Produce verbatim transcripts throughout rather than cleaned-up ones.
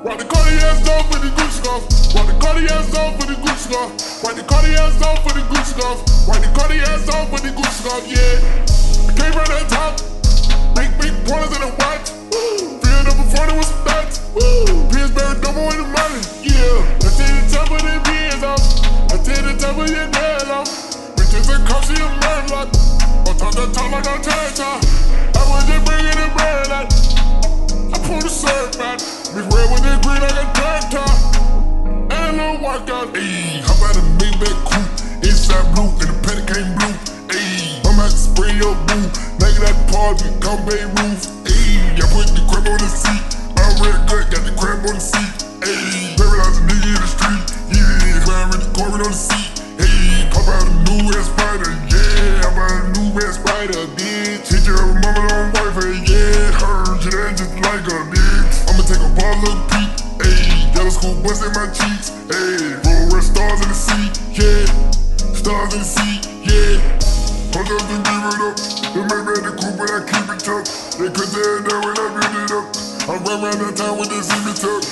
Rock the cartiers off with the goose scarf. Rock the cartiers off with the goose scarf. Rock the cartiers off with the goose scarf. Rock the cartiers off with the goose scarf, yeah. I came from the top. Big, big pointers in the watch. Filled up before there was some dots. Pittsburgh double in the money, yeah. I take the top of the beers off. I take the top of your nail off. Bitches and cops, you a murlock. On top the top like a tartar. I was just bringing the bread out. I pulled the surf out. Big red with the green like a tartar. And a little workout. Ayy, how about a big back coupe? Inside blue and the petty came blue. Ayy, I'm out to spray your boo. Naked at the party, come Bay Roof. Ayy, I put the crab on the seat. I'm red gut, got the crab on the seat. Ayy, paralyzed a nigga in the street. Yeah, climb with the Corbin on the seat. Ayy, pop out a new red spider. Yeah, I'm out a new red spider, bitch. Hit your mama on wife, yeah. Her, she ain't just like her, bitch. I'ma take a ball, little peek. Ayy, yellow school bust in my cheeks. Ayy, roll red stars in the sea, yeah. Stars in the sea, yeah. Hold up and give it up. They make me the coupe, but I keep it tucked. They could tear it down when I build it up. I run around that town with this E B tuck.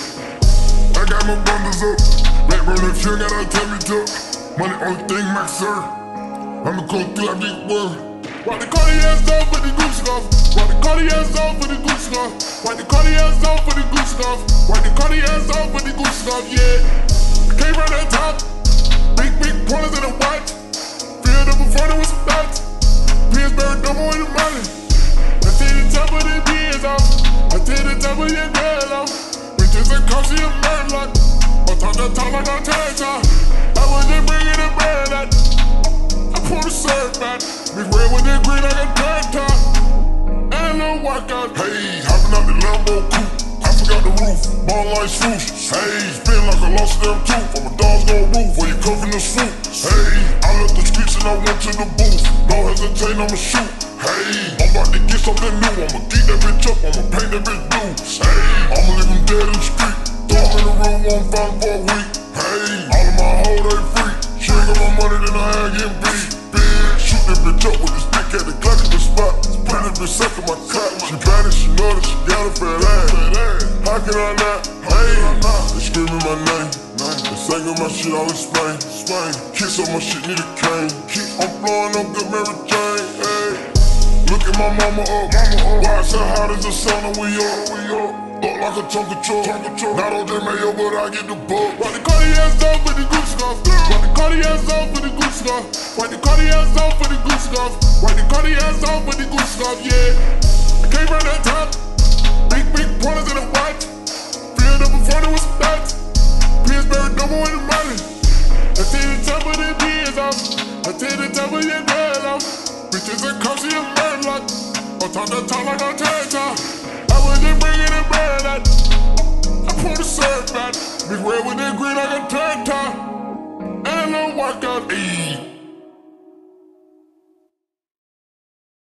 I got my bundles up. Red burn if you got a tummy tuck. Money only thing, my sir. I'ma go through that big word. Rock the cartiers off with the goose scarf. Rock the cartiers off with the goose scarf. Rock the cartiers off with the goose scarf. Rock the cartiers off with the goose scarf, yeah. I came from that top. Big, big pointers in the watch. Filled up before there was some dots. Pittsburgh double in the money. I take the top of the beers off. I take the top of your girl off. Bitches and cops, you a murlock. On top the top like a tartar. I was just bringing the bread out. I pulled the surf out. Big red with the green like a tartar. And a little workout. Hey, hopping out the Lambo coupe. I forgot the roof, ball like swoosh. Hey, spin like I lost them tooth. I'm a dog's gon' roof where you come from the swoop. Hey, I left the streets and I went to the booth. Don't hesitate, I'ma shoot. Hey, I'm about to get something new. I'ma geek that bitch up, I'ma paint that bitch blue. Hey, I'ma leave him dead in the street. Throw him in the room, won't find him for a week. Hey, all of my hoes, they free. She ain't got my money, then I ain't getting beat. Bitch, shoot that bitch up with the stick at the Glock in the spot. Split that bitch up in my cot. She bad and she know that she got a fat ass. How can I not? Hey, they screaming my name. They singing my shit all in Spain. Kiss on my shit, need a cane. I'm blowing up good Mary Jane. Hey, look at my mama up. Why it's so hot as the sun and we up, we up. Look like a chunk of truck. Not on J Mayo, but I get the bug. Rock the cartiers off with the goose scarf. Rock the cartiers off with the goose scarf. Rock the cartiers off with the goose scarf. Rock the cartiers off with the goose scarf, yeah. I came from that top. Big, big pointers in the watch. Filled up before there was some dots. Pittsburgh double in the money. I take the top of the beers off. I take the top of your girl off. Bitches and cops, you a murlock. On top the top like a tartar. I was just bringing the bread out. I pulled the surf out. Big red with the green like a tartar. And a little workout, ayy.